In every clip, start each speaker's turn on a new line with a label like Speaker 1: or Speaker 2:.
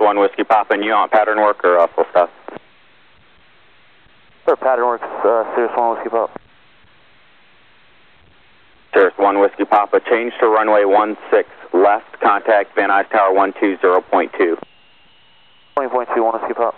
Speaker 1: 1 Whiskey Papa, and you on pattern work or full stop?
Speaker 2: Sir, pattern works, Cirrus 1 Whiskey Papa.
Speaker 1: Cirrus 1 Whiskey Papa, change to runway 16 left, contact Van Nuys Tower 120.2.
Speaker 2: 20.2, 1 Whiskey Papa.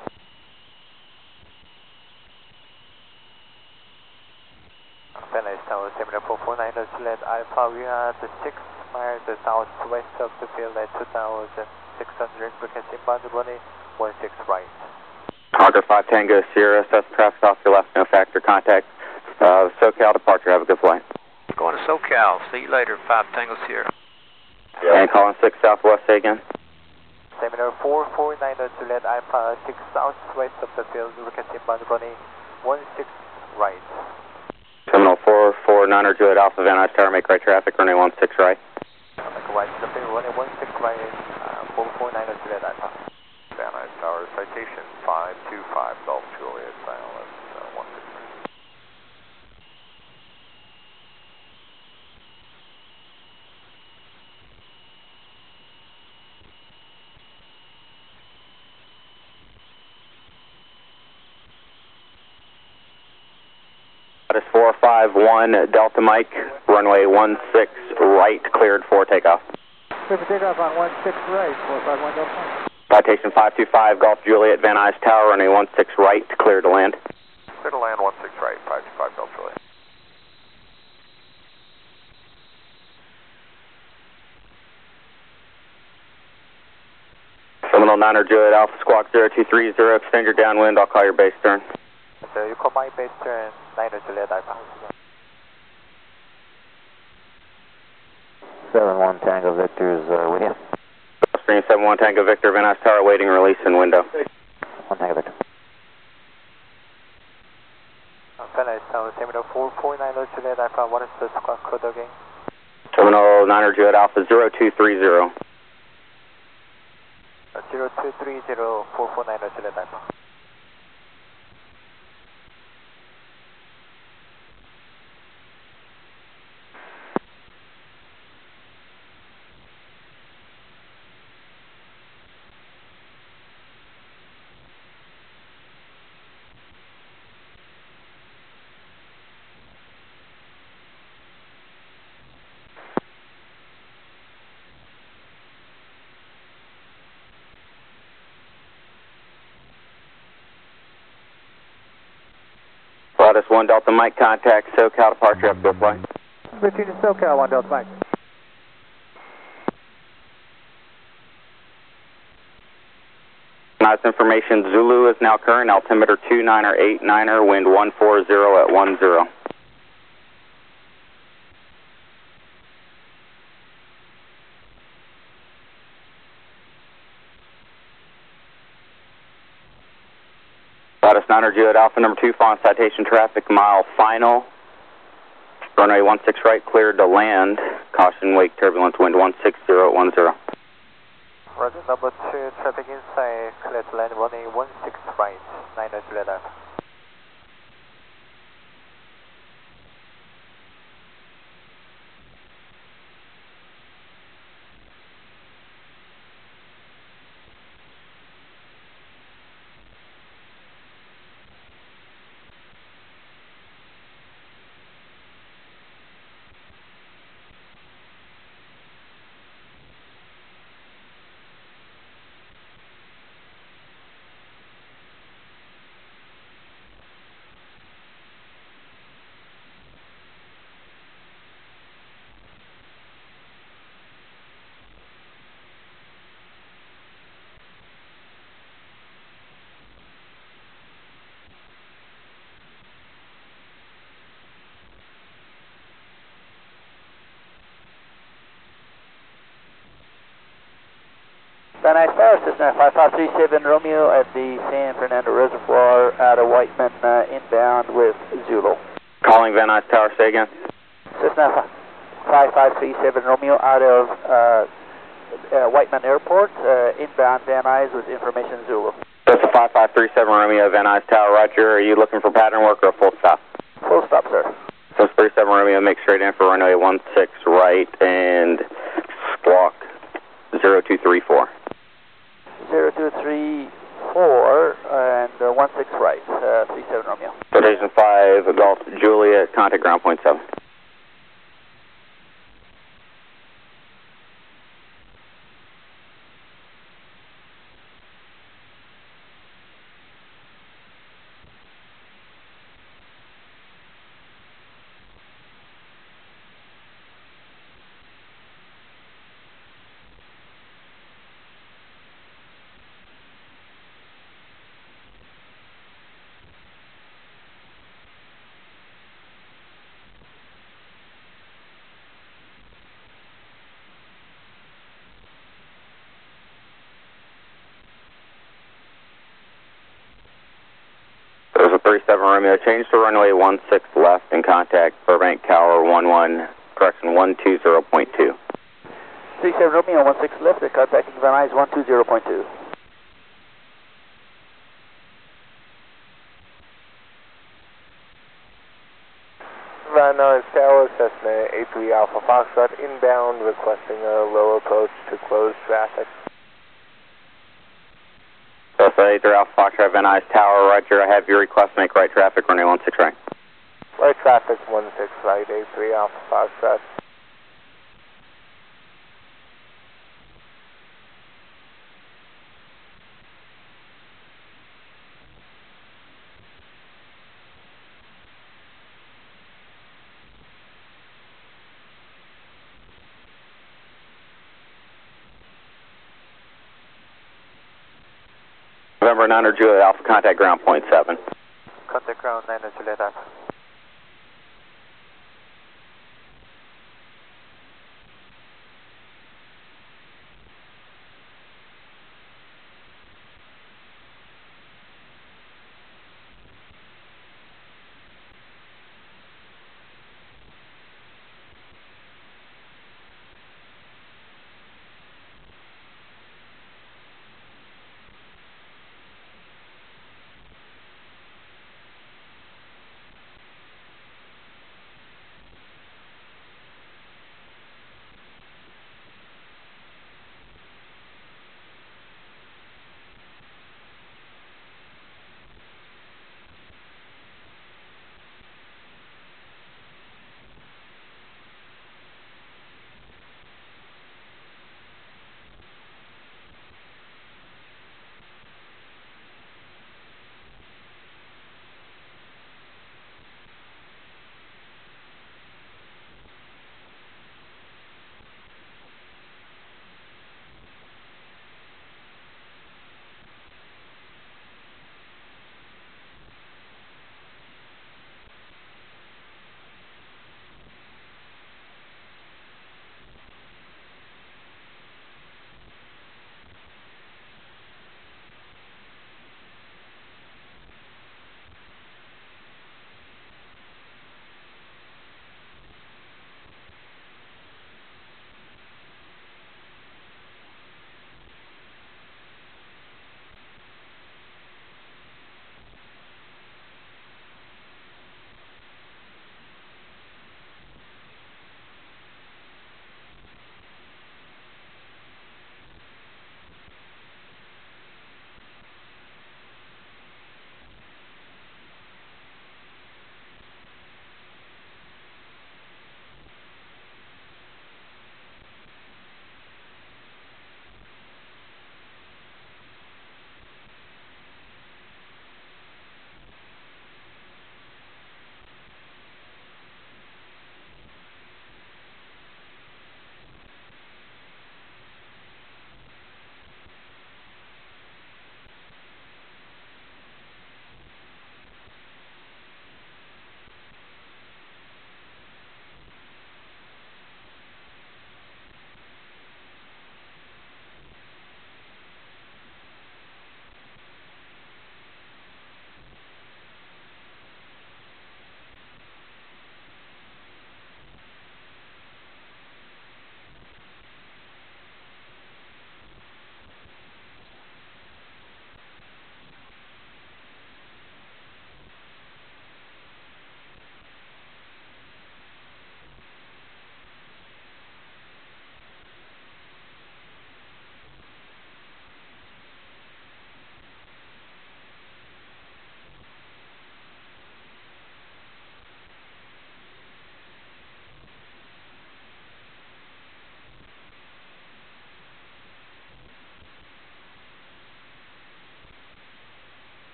Speaker 3: Van Nuys Tower, Terminal 449, Juliet Alpha, we are at the 6 miles southwest of the field at 2,600, frequency inbound runway 16 right.
Speaker 1: Auger 5 Tango Sierra, assess traffic off your left, no factor, contact SoCal departure, have a good flight.
Speaker 4: Going to SoCal, see you later, 5 Tango Sierra.
Speaker 1: And calling 6 southwest, say again.
Speaker 3: Terminal 449, Juliet Alpha, 6 southwest of the field, frequency inbound runway 16 right.
Speaker 1: Terminal 449, Juliet Alpha, Van Nuys Tower, make right traffic, runway 16 right.
Speaker 3: Make right to the field, runway 16 right, 449, Juliet Alpha.
Speaker 5: Van Nuys Tower, citation 525 Golf Juliet, silence 16.
Speaker 1: That is 451 Delta Mike, runway 16 right, cleared for takeoff.
Speaker 6: Cleared for takeoff on 16 right, 451 Delta Mike.
Speaker 1: Citation 525 Golf Juliet, Van Nuys Tower, runway 16 right, clear to land.
Speaker 5: Clear to land 16 right, 525 Golf Juliet.
Speaker 1: Seminole 9er Juliet Alpha Squawk 0230, extend your downwind, I'll call your base turn.
Speaker 3: So you call my base turn, 9er Juliet Alpha.
Speaker 2: 7-1 Tango Victor's with you.
Speaker 1: Stream 71 Tango Victor, Van Nuys Tower, waiting release and window.
Speaker 2: 1 Tango Victor.
Speaker 3: Van Nuys Tower, Terminal 449, Juliet Alpha, what is the squawk code again?
Speaker 1: Terminal 9er Juliet Alpha 0230.
Speaker 3: 0230, 449, Juliet Alpha.
Speaker 1: Lotus 1 Delta Mike, contact SoCal departure, have a good flight.
Speaker 6: Return to SoCal, 1 Delta Mike.
Speaker 1: Nice information, Zulu is now current, altimeter 2989er, wind 140 at 10. Lotus 9er Juliet Alpha number 2, following citation traffic, mile final. Runway 16 right, cleared to land. Caution, wake turbulence, wind 160 at 10.
Speaker 3: Roger, number 2, traffic inside, clear to land, runway 16 right, 9er Juliet Alpha.
Speaker 2: Van Nuys Tower, Cessna 5537 Romeo at the San Fernando Reservoir out of Whiteman, inbound with Zulu.
Speaker 1: Calling Van Nuys Tower, say again.
Speaker 2: Cessna 5537 Romeo out of Whiteman Airport, inbound Van Nuys with information Zulu.
Speaker 1: That's a 5537 Romeo, Van Nuys Tower, roger. Are you looking for pattern work or a full stop?
Speaker 2: Full stop, sir.
Speaker 1: So it's 37 Romeo, make straight in for runway 16 right and squawk 0234.
Speaker 2: 0234, Romeo.
Speaker 1: Citation 5, Golf Juliet, contact ground point 7. There's a 37 Romeo, change to runway 16 left and contact Burbank Tower 120.2.
Speaker 2: 37 Romeo, 16 left, contacting Van Nuys 120.2.
Speaker 3: Van Nuys Tower, Cessna 83 Alpha Foxtrot, inbound, requesting a low approach to close traffic.
Speaker 1: Cessna 83 Alpha Foxtrot, Van Nuys Tower, Roger, I have your request, make right traffic, runway 16 right.
Speaker 3: Right traffic 16 right, 83 Alpha Foxtrot.
Speaker 1: November 9 Juliet Alpha, contact ground point 7.
Speaker 3: Contact ground 9 Juliet Alpha.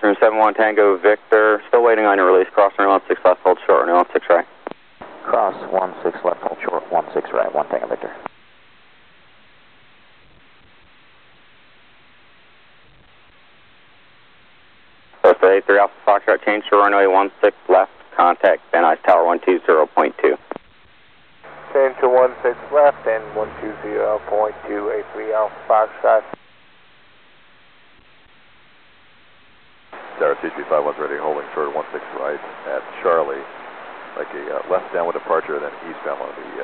Speaker 1: Gulfstream 71 Tango Victor, still waiting on your release. Cross runway 16 left, hold short, runway 16 right.
Speaker 2: Cross 16 left, hold short, 16 right, 1 Tango Victor.
Speaker 1: Coast 83 Alpha Foxtrot, change to runway 16 left, contact Van Nuys Tower 120.2.
Speaker 3: Change to 16 left and 120.283 Alpha Foxtrot.
Speaker 5: Tower CHP51's ready, holding short 16 right at Charlie. Like a left downwind departure, then eastbound on the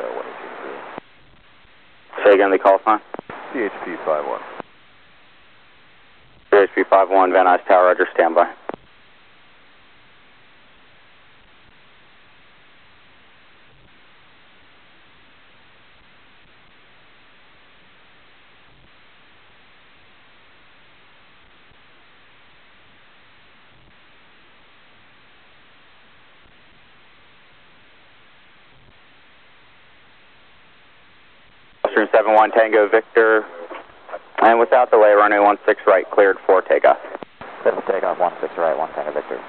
Speaker 5: 118.2.
Speaker 1: Say again the call sign.
Speaker 5: CHP51.
Speaker 1: CHP51 Van Nuys Tower, Roger, standby. Gulfstream 71 Tango Victor, and without delay, runway 16 right, cleared for takeoff.
Speaker 2: Clear for takeoff, 16 right, 1 Tango Victor.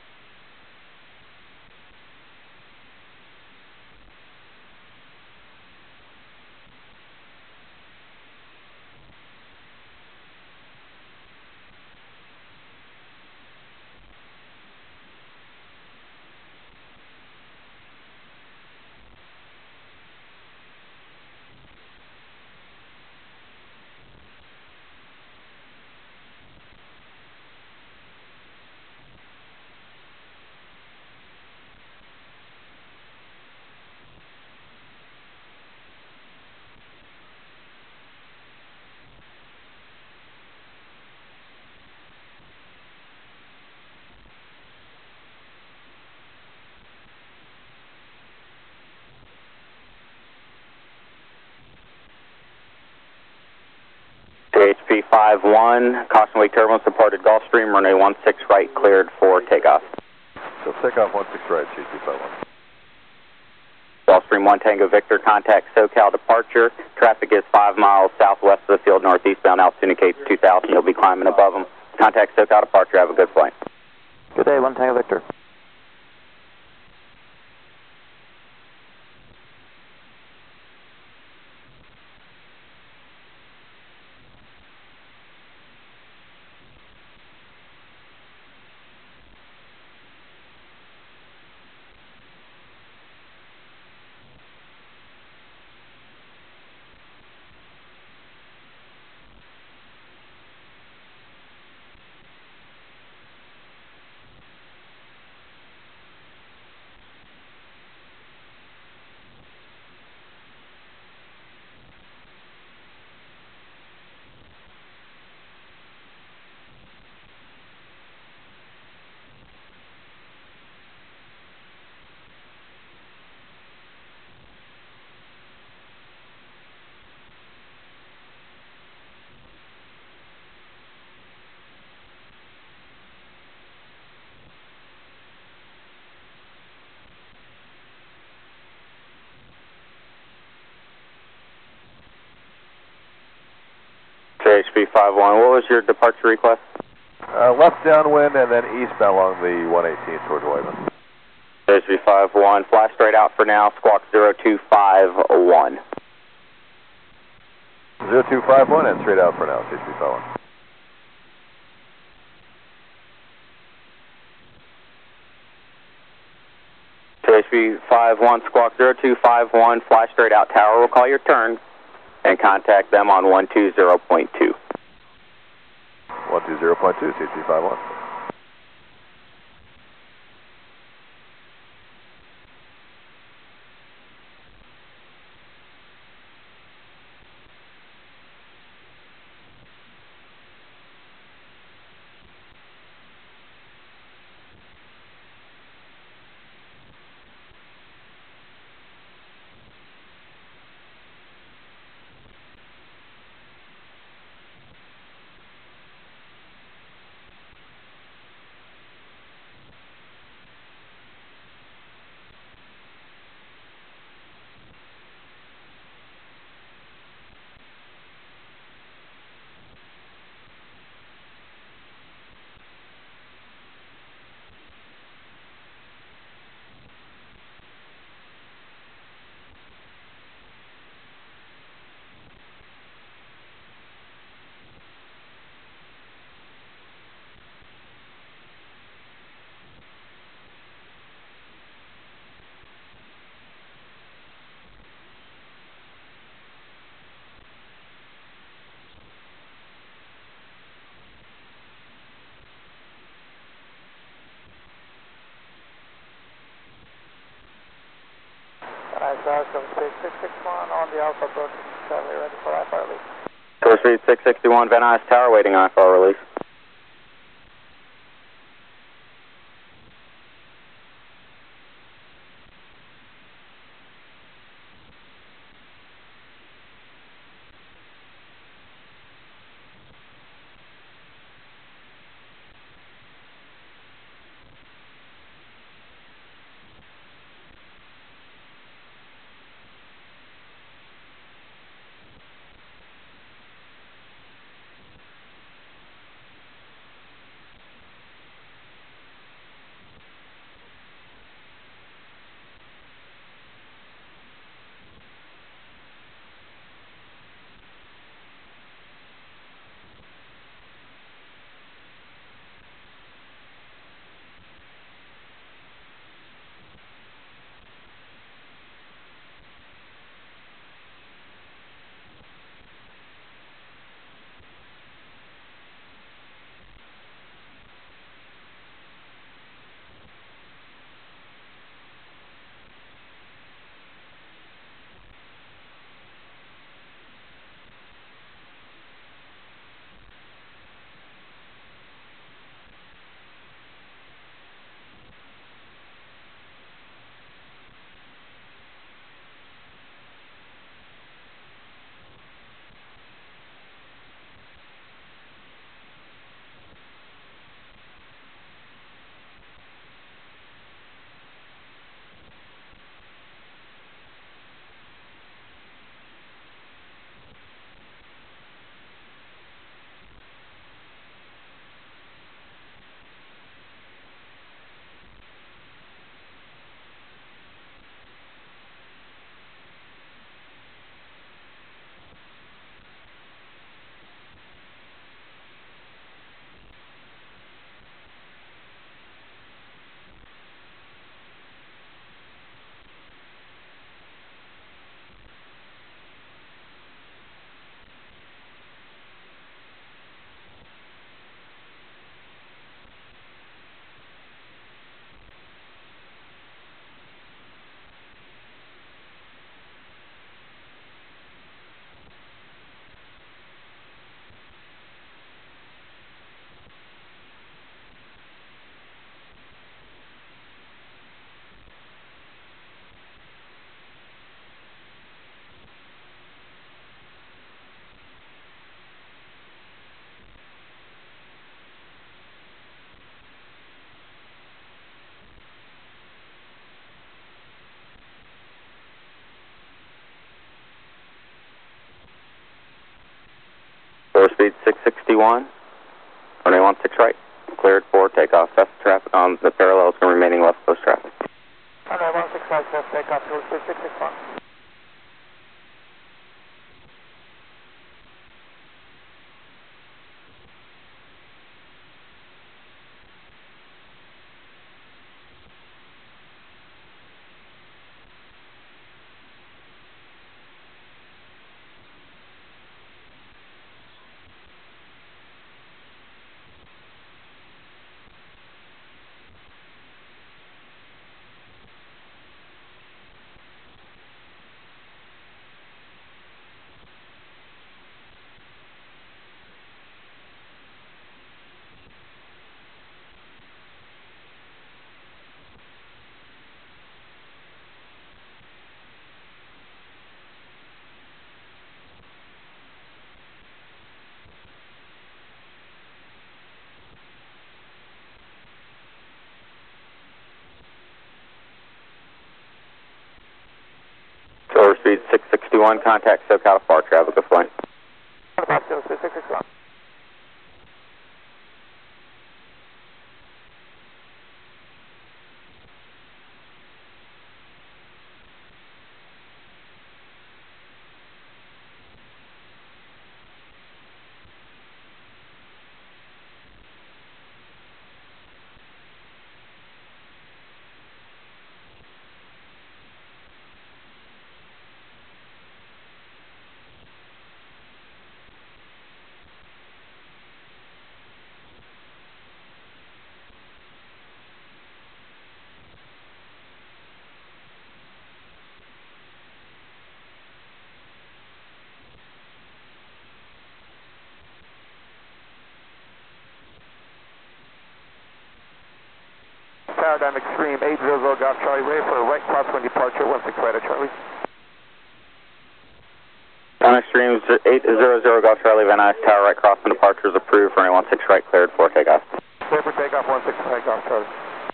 Speaker 2: CHP51, caution wake turbulence, departed Gulfstream, runway 16 right, cleared for takeoff.
Speaker 5: So takeoff 16 right, CHP51.
Speaker 1: Gulfstream 1 Tango Victor, contact SoCal departure. Traffic is 5 miles southwest of the field, northeastbound, altitude indicates 2,000. You'll be climbing above them. Contact SoCal departure. Have a good flight.
Speaker 2: Good day, 1 Tango Victor.
Speaker 1: CHP51, what was your departure request?
Speaker 5: Left downwind and then eastbound along the 118 towards Whiteman.
Speaker 1: CHP51, fly straight out for now, squawk 0251.
Speaker 5: 0251 and straight out for now, CHP51.
Speaker 1: CHP51, squawk 0251, fly straight out, tower will call your turn and contact them on 120.2.
Speaker 5: 120.2, CHP51.
Speaker 3: South Speed 661 on the Alpha approach, Charlie ready for IFR release.
Speaker 1: Source Speed 661, Van Nuys Tower waiting IFR release. Source Speed 661, runway 16 right, cleared for takeoff. Fast traffic on the parallels and remaining West Coast traffic.
Speaker 3: Runway 16 right, left takeoff, Source Speed 661.
Speaker 1: Source Speed 661, contact SoCal departure. Have a good flight.
Speaker 3: Contact Source Speed 661.
Speaker 7: Tower, down extreme, 800 Golf Charlie, ready for a right crosswind departure, 16 right at Charlie.
Speaker 1: Down extreme 800 Golf Charlie, Van Nuys Tower, right crosswind departure is approved, runway 16 right cleared for takeoff.
Speaker 7: Clear for takeoff, 16 right Golf Charlie.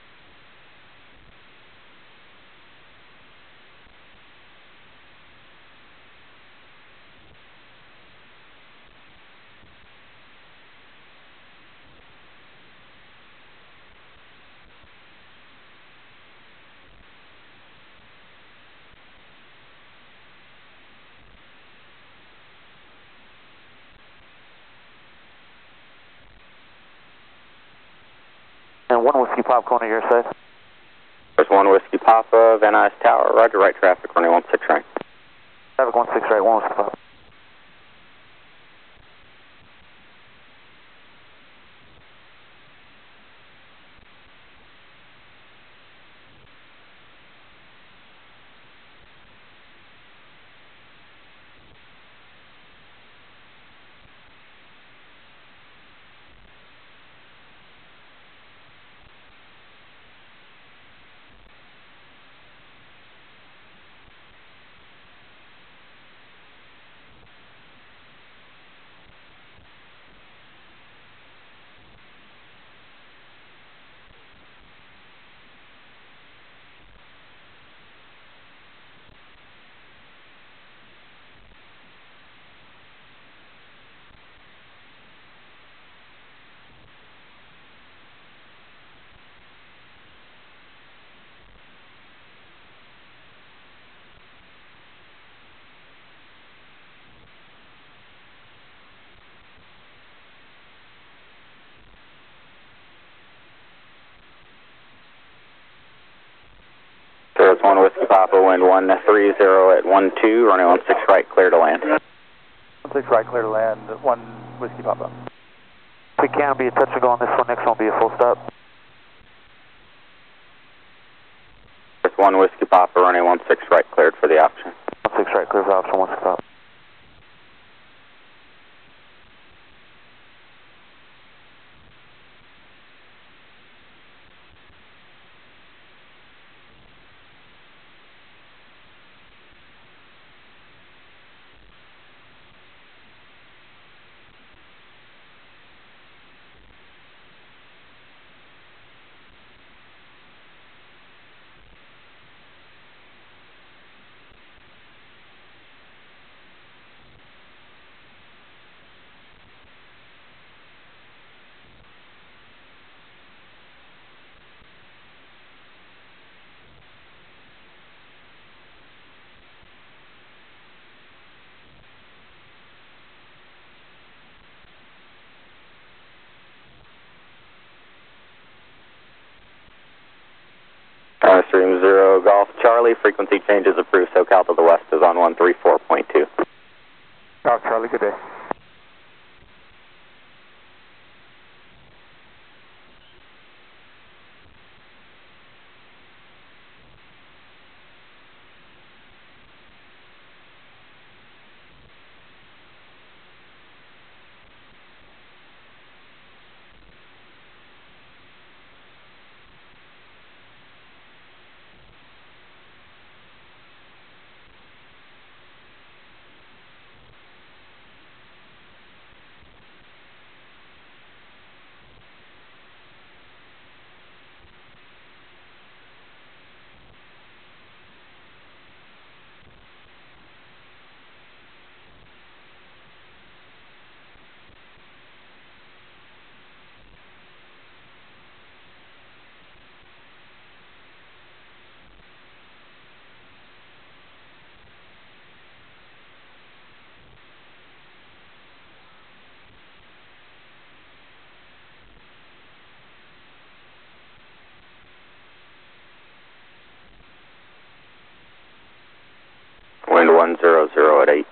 Speaker 2: And 1 Whiskey Pop going to your side.
Speaker 1: There's 1 Whiskey Papa, Van Nuys Tower, roger, right traffic, runway 16 right.
Speaker 2: Traffic 16 right, 1 Whiskey Pop.
Speaker 1: There's 1 Whiskey Papa, wind 130 at 12, runway 16 right, clear to land.
Speaker 2: 16 right, clear to land, 1 Whiskey Papa. We can be a touch and go on this one, next one will be a full stop.
Speaker 1: There's 1 Whiskey Papa, runway 16 right, cleared for the option.
Speaker 2: 16 right, clear for option, 1 Whiskey Papa.
Speaker 1: Stream 0 Golf Charlie, frequency changes approved, SoCal to the west is on 134.2.
Speaker 7: Golf Charlie, good day.
Speaker 1: Wind 100 at 8.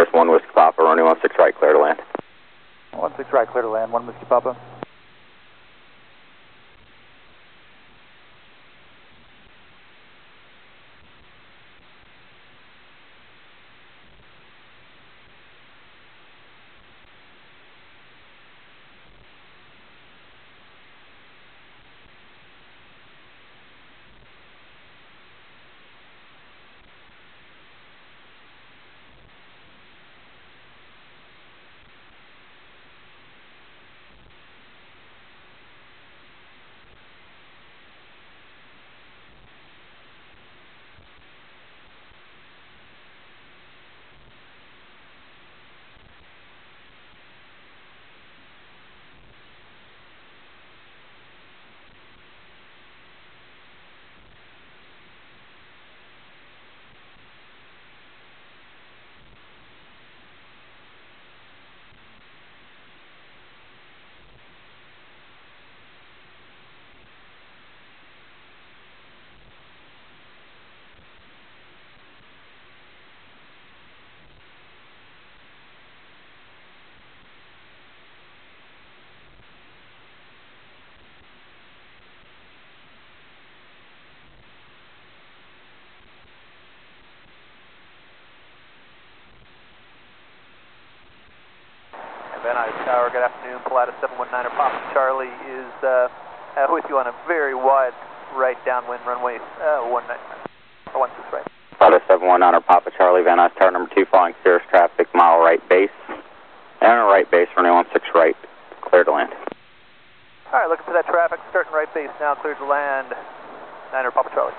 Speaker 1: There's 1 Whiskey Papa, running 16 right, clear to land.
Speaker 2: 16 right, clear to land, 1 Whiskey Papa.
Speaker 3: Van Nuys Tower, good afternoon. Pilatus 719er Papa Charlie is with you on a very wide right downwind runway 16 right.
Speaker 1: Pilatus 719er Papa Charlie, Van Nuys Tower number 2, following Cirrus traffic, mile right base. And a right base, running 16 right, clear to land.
Speaker 3: All right, looking for that traffic, starting right base now, cleared to land. 9er Papa Charlie.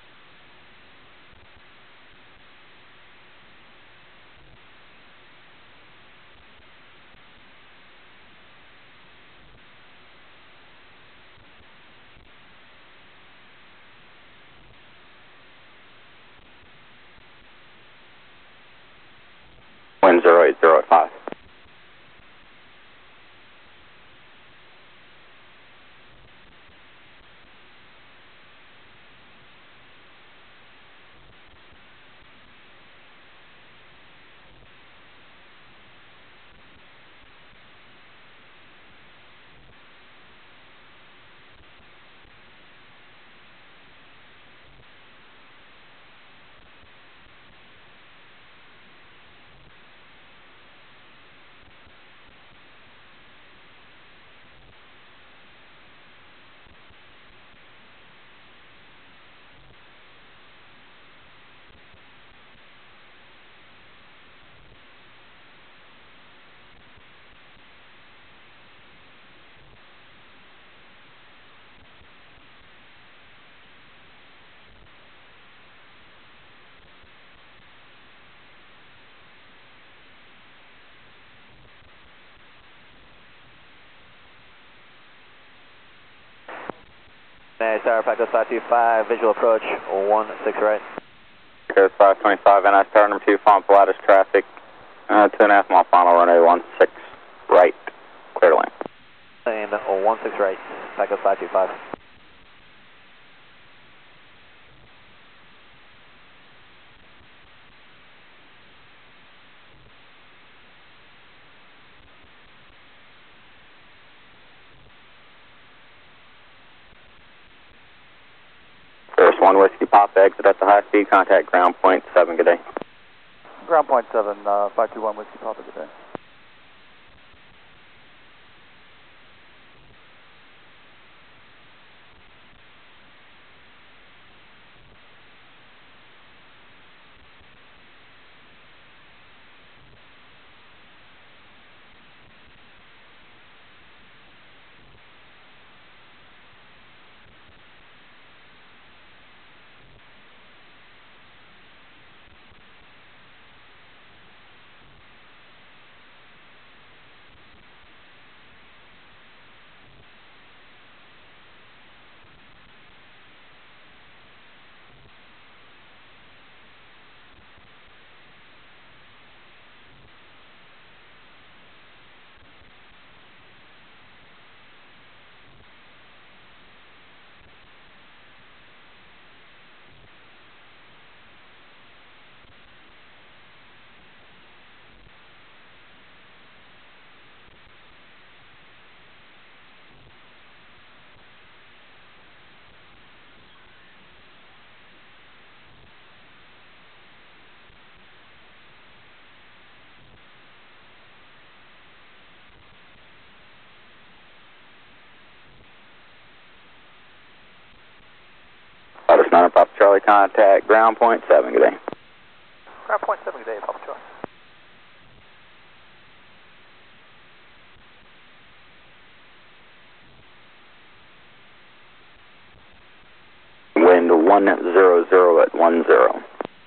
Speaker 1: Wind 08085.
Speaker 3: Tower, Paco 525, visual approach 16 right.
Speaker 1: Paco 525, Van Nuys Tower number 2, following Pilatus traffic, 2.5 mile final runway 16 right, clear to land.
Speaker 3: And 16 right, Paco 525.
Speaker 1: There's 1 Whiskey Papa, exit at the high speed, contact ground point 7, good day.
Speaker 2: Ground point 7, 521 Whiskey Papa, good day.
Speaker 1: Charlie, contact ground point 7, good day.
Speaker 3: Ground point 7, good day, Papa Charlie.
Speaker 1: Wind 100 at 10.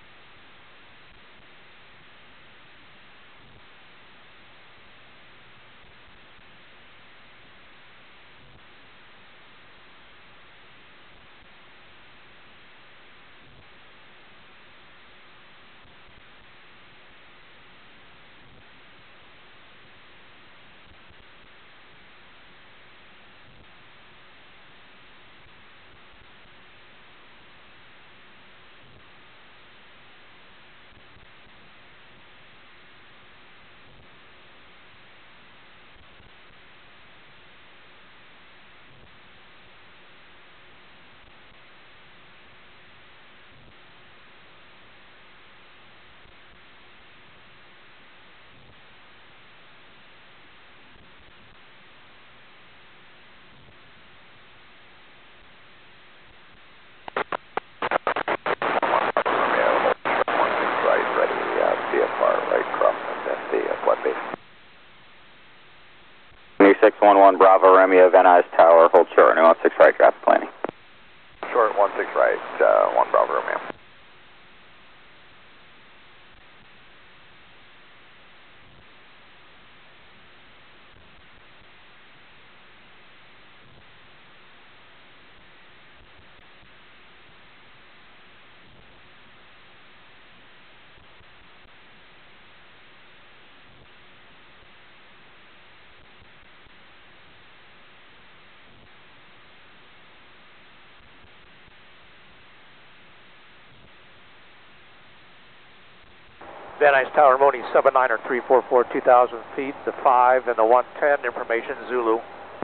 Speaker 1: New 611 Bravo Romeo, Van Nuys Tower, hold short, New 16 right, traffic planning.
Speaker 5: Short 16 right, 1 Bravo Romeo.
Speaker 8: Van Nuys Tower, Mooney 79er 344, 2,000 feet, the 5 and the 110, information Zulu.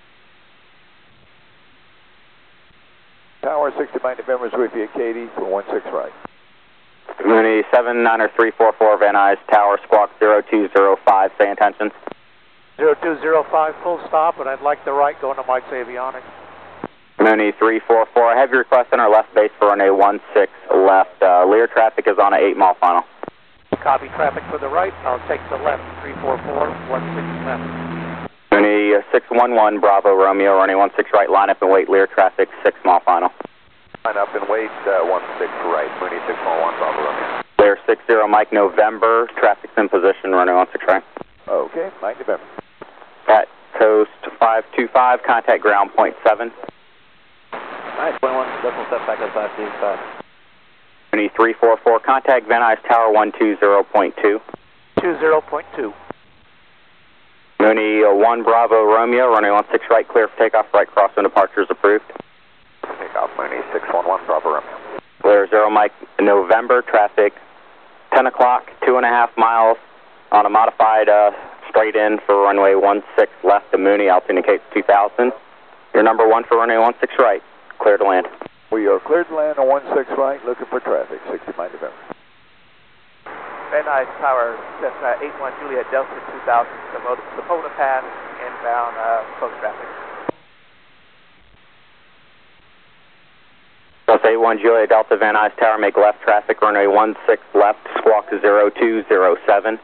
Speaker 5: Tower 69 November is with you, Katie, for 16 right.
Speaker 1: Mooney 79er 344, Van Nuys Tower, squawk 0205, say intentions.
Speaker 8: 0205, full stop, and I'd like the right going to Mike's Avionics.
Speaker 1: Mooney 344, I have your request on our left base for runway 16 left. Lear traffic is on a 8-mile final.
Speaker 8: Copy traffic for the right, I'll take the left, 344, 16 left.
Speaker 1: Mooney 611 Bravo Romeo, running 16 right, line up and wait, Lear traffic, 6-mile final.
Speaker 5: Line up and wait, 16 right, Mooney 611 Bravo Romeo.
Speaker 1: Lear 60 Mike November, traffic's in position, running 16 right.
Speaker 5: Okay, 9 November.
Speaker 1: At coast 525, contact ground point 7.
Speaker 3: Nice, 21, decimal step back at 525.
Speaker 1: Mooney 344, contact Van Nuys Tower 120.2.
Speaker 8: 20.2.
Speaker 1: Mooney 1 Bravo Romeo, running 16 right, clear for takeoff, right crossing departures approved.
Speaker 5: Takeoff, Mooney 611 Bravo Romeo.
Speaker 1: Lear 0 Mike November, traffic 10 o'clock, 2.5 miles on a modified straight in for runway 16 left to Mooney, altitude indicates 2000. Your number 1 for runway 16 right, clear to land.
Speaker 5: We are cleared to land on 16 right, looking for traffic, 69 November.
Speaker 3: Van Nuys Tower, Cessna 81 Juliet Delta 2000, Sapota Pass, inbound close traffic.
Speaker 1: Plus 81 Juliet Delta, Van Nuys Tower, make left traffic, runway 16 left, squawk 0207.
Speaker 3: 0207,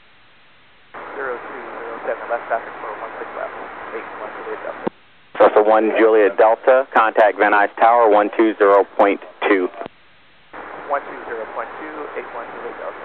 Speaker 3: left traffic for 16 left, 81 Juliet Delta.
Speaker 1: Delta 1 Juliet Delta, contact Van Nuys Tower 120.2.
Speaker 3: 120.2, 81 Juliet Delta.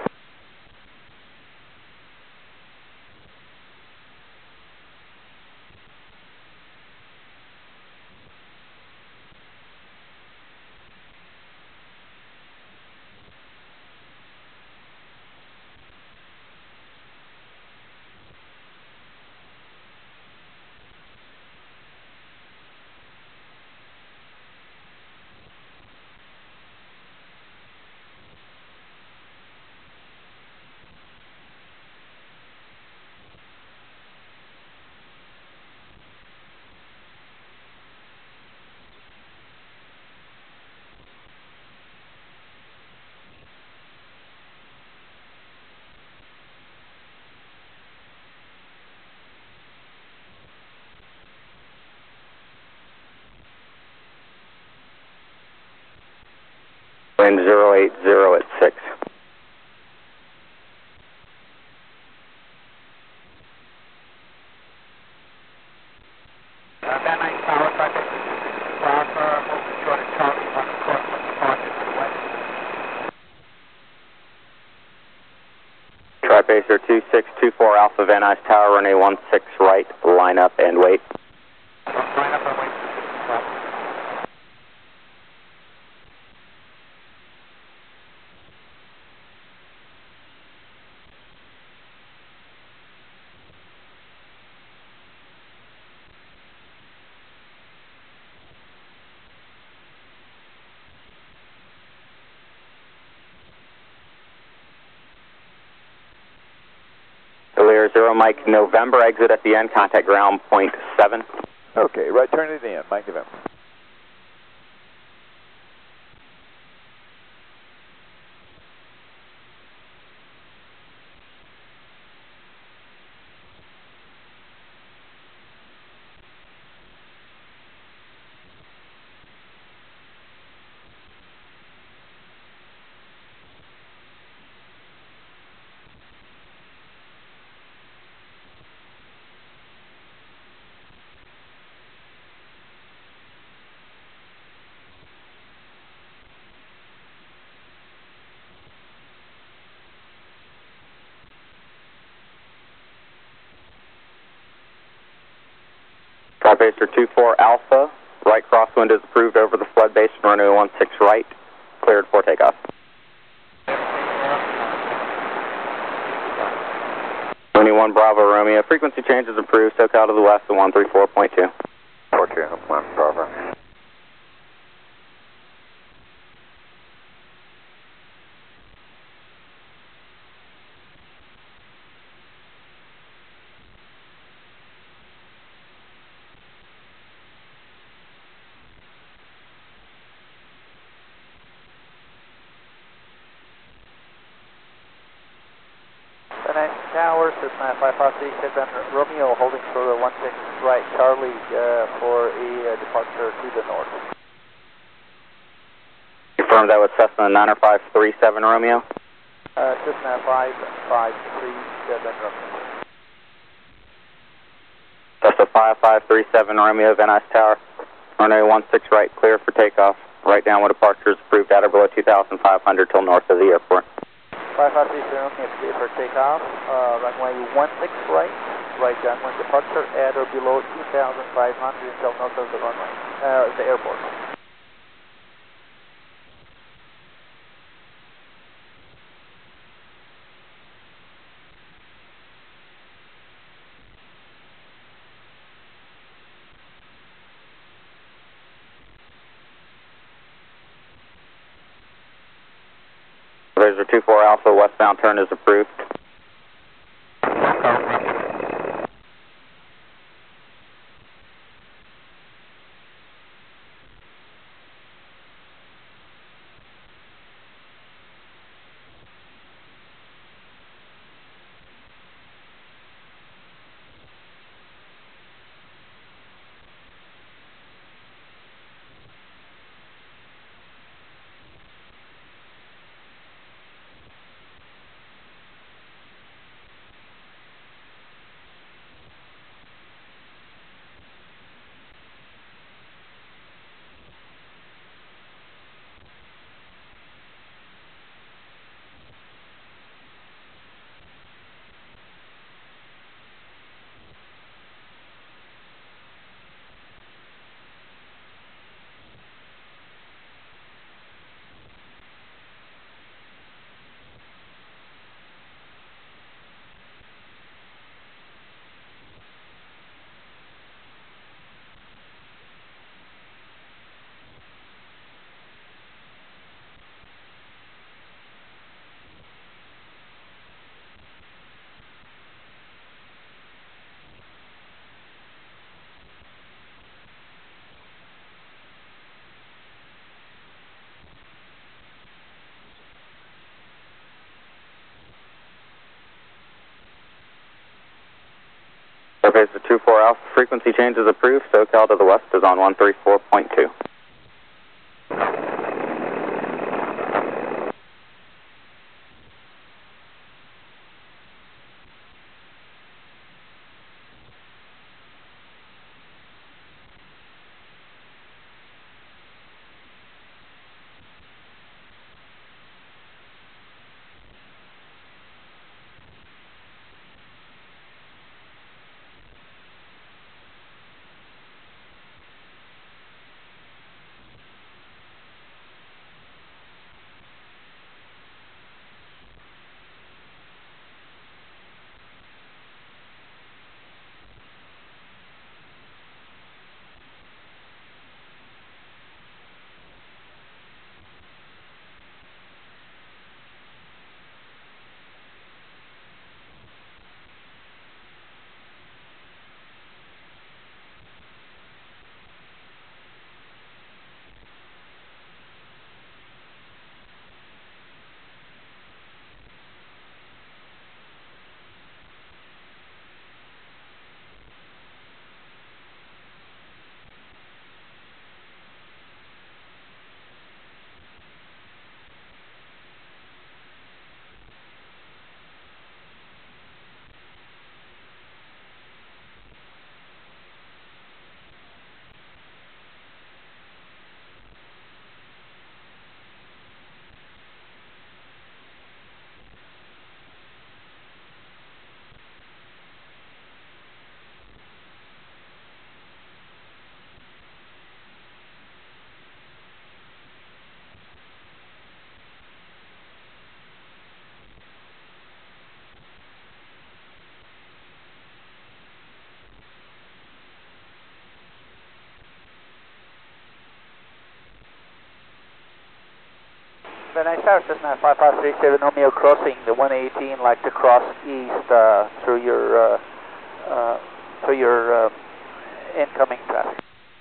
Speaker 1: Wind 080 at 6.
Speaker 6: Van Nuys Tower, traffic, moving short of Charlie, 1 course with departure to the west.
Speaker 1: TriPacer 2624 Alpha Van Nuys Tower, runway 16 right, line up and wait.
Speaker 6: Line up and wait.
Speaker 1: Clear 0 Mike November, exit at the end, contact ground point 7.
Speaker 5: Okay, right turn at the end, Mike November.
Speaker 1: TriPacer 24 Alpha, right crosswind is approved over the flood basin, runway 16 right, cleared for takeoff. 21 Bravo Romeo, frequency change is approved, SoCal to the west at 134.2.
Speaker 7: 1 Bravo.
Speaker 2: Van Nuys Tower, Cessna 5537 Romeo, holding for the 16 right, Charlie, for a departure to the north.
Speaker 1: Confirm that was Cessna 90537 Romeo.
Speaker 2: Cessna 5537 Romeo.
Speaker 1: Cessna 5537 Romeo, Van Nuys Tower, runway 16 right, clear for takeoff. Right downwind departure is approved at or below 2,500 till north of the airport.
Speaker 2: 5537 Romeo, clear for takeoff. Runway 16 right, right downwind departure at or below 2,500 until north of the runway, the airport.
Speaker 1: Razor 24 Alpha, westbound turn is approved. Airpace 24 Alpha, frequency change is approved. SoCal to the west is on 134.2.
Speaker 2: Then I start Cessna 5537 Romeo crossing the 118, like to cross east through your incoming traffic.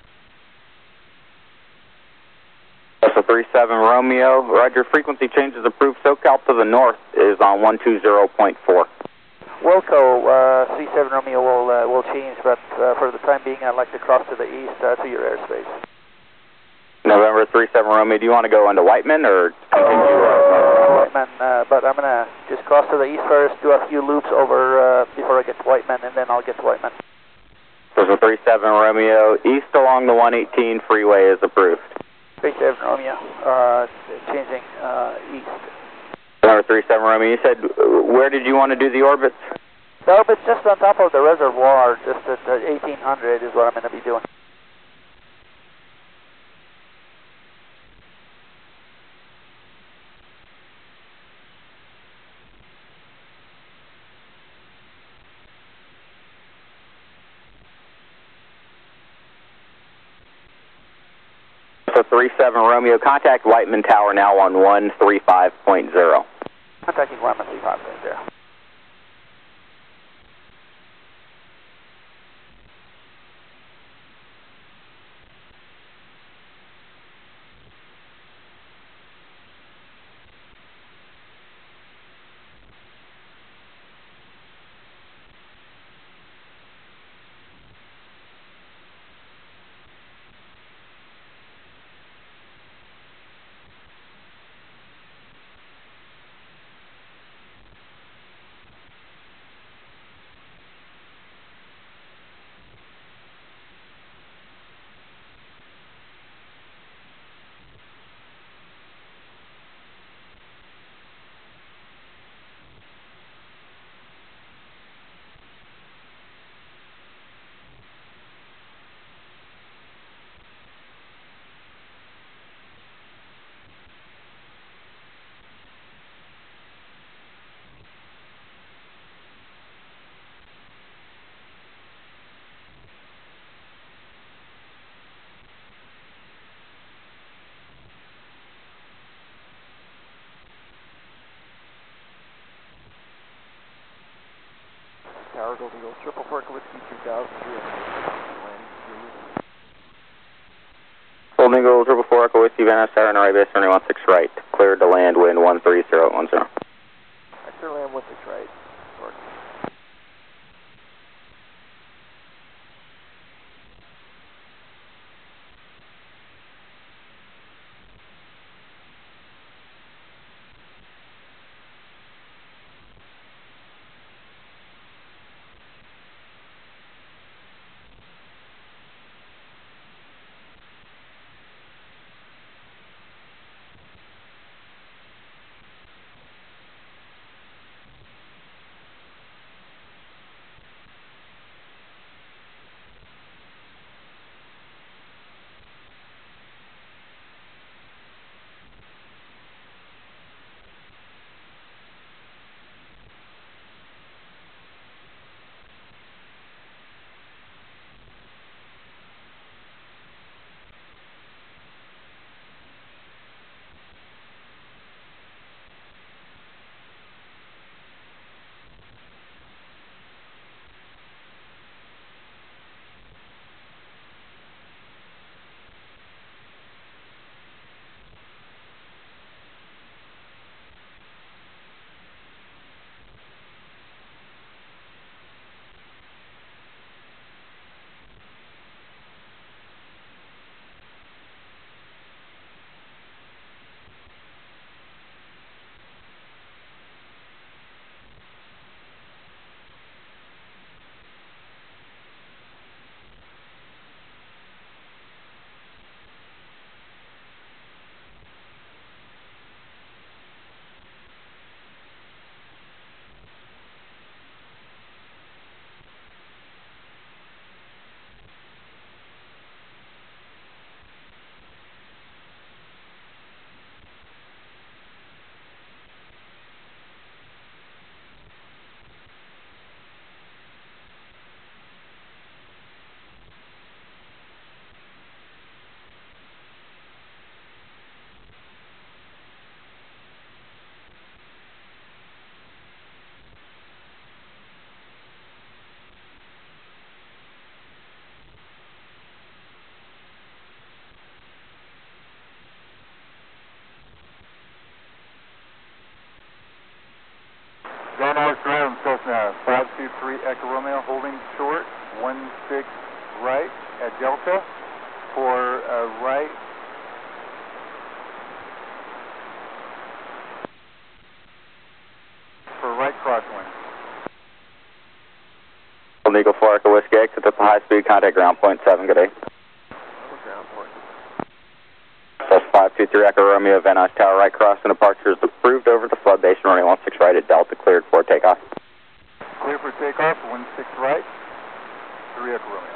Speaker 1: Delta 37 Romeo, Roger, frequency changes approved. SoCal to the north is on 120.4.
Speaker 2: Wilco 37 Romeo will change, but for the time being I'd like to cross to the east to your airspace.
Speaker 1: November 37 Romeo, do you want to go into Whiteman or continue?
Speaker 2: Whiteman, but I'm going to just cross to the east first, do a few loops over before I get to Whiteman, and then I'll get to Whiteman.
Speaker 1: Delta 37 Romeo, east along the 118 freeway is approved.
Speaker 2: 37 Romeo, changing east.
Speaker 1: November 37 Romeo, you said, where did you want to do the orbits?
Speaker 2: The orbit's just on top of the reservoir, just at 1800 is what I'm going to be doing.
Speaker 1: So 37 Romeo, contact Whiteman Tower now on 135.0.
Speaker 2: Contacting Whiteman 35.0.
Speaker 5: Tower, Golden Eagle, 444 Whiskey 2000.
Speaker 1: Golden Eagle, 444 Echo Whiskey, Van Nuys Tower, and Array Base, 16 right. Clear to land, wind 13010.
Speaker 5: I clear land 16 right. Work.
Speaker 7: Confirm Cessna 523 Echo Romeo holding short, 16 right at Delta for right. For right crosswind.
Speaker 1: Eagle 4 Echo Whiskey, exit at the high speed, contact ground point 7, good day.
Speaker 5: Ground point.
Speaker 1: That's 523 Echo Romeo, Van Nuys Tower, right crossing departure is approved over the flood basin, running 16 right at Delta, cleared for takeoff.
Speaker 7: Clear for takeoff, 16 right, 3 Echo Romeo.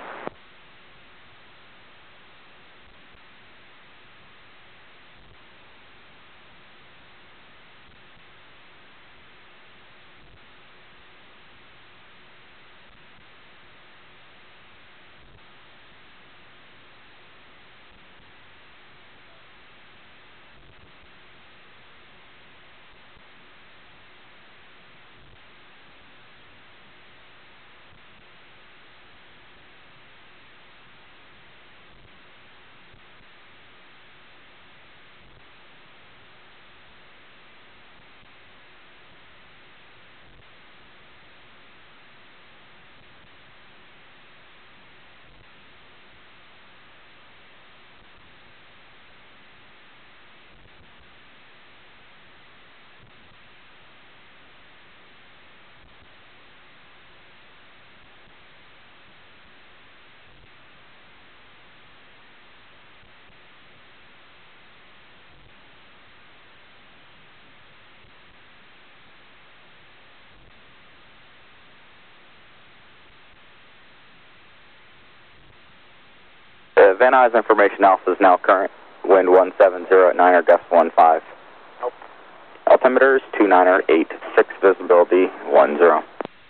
Speaker 1: Van Nuys information alpha is now current. Wind 170 at 9er, gust 15.
Speaker 8: Nope.
Speaker 1: Altimeter is 2986, visibility 10.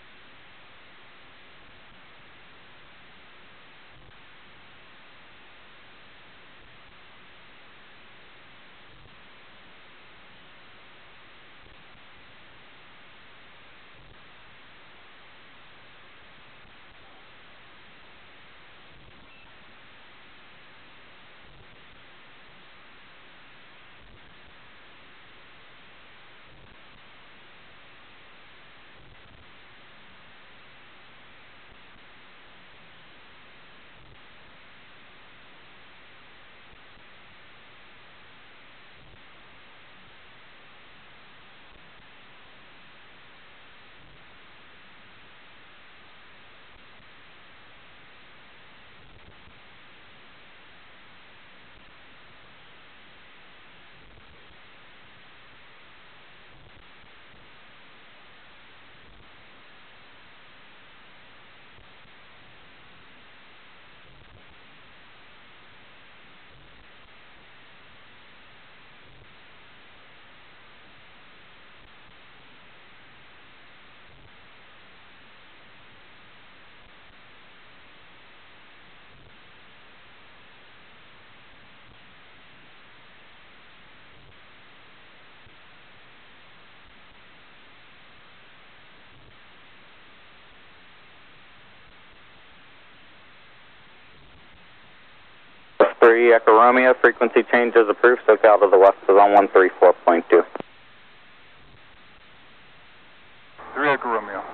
Speaker 1: Echo Romeo, frequency change is approved, SoCal to the west is on 134.2.
Speaker 7: 3 Echo Romeo.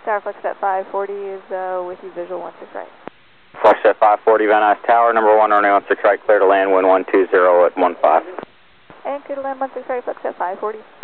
Speaker 9: Tower, Flexjet 540 is with you, visual 16 right.
Speaker 1: Flexjet 540, Van Nuys Tower, number 1, running 16 right, clear to land, wind 120 at 15.
Speaker 9: And clear to land 16 right, Flexjet 540.